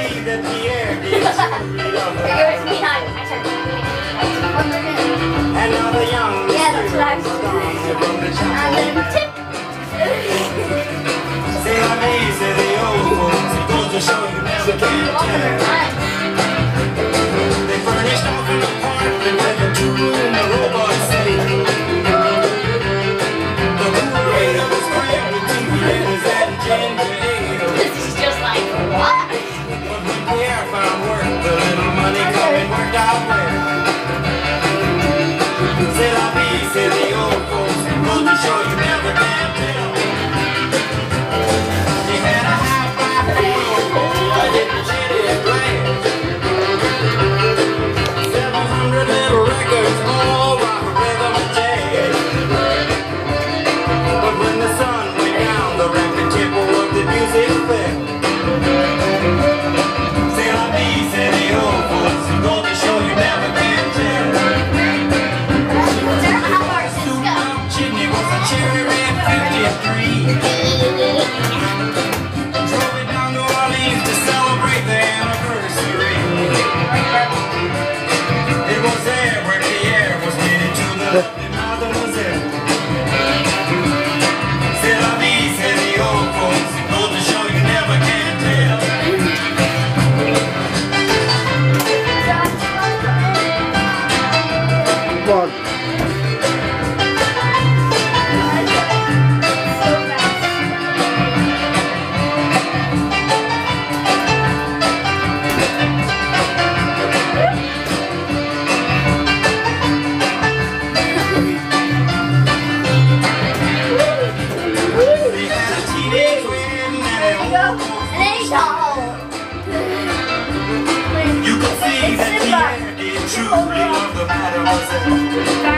see that Pierre did truly love her. It was behind. I turned. And now the young Yeah, that's what I was from the And then tip. Say la vie, say the old folks. It goes to show you never can tell. They furnished off an apartment with a two-room robot city. The coolerator was crammed with TV dinners and ginger ale. This is just like, what? But when Pierre found work, the little money coming worked out well. C'est la vie, c'est the old folks. It goes to show you never can tell. They had a high-five photo, I didn't shit it glass. 700 little records, all rock, rhythm, and jazz. But when the sun went down, the rapid tempo of the music fell. C'est la vie, c'est the old folks. It goes to show you never can tell. Chimney was a cherry red 53. Drove it down to Orleans to celebrate the anniversary. It was there where Pierre was headed to the lovely mademoiselle. C'est la vie, c'est the old folks. It goes to show you never can tell. What? They had a teenage wedding and you could see that Pierre did truly love the mademoiselle.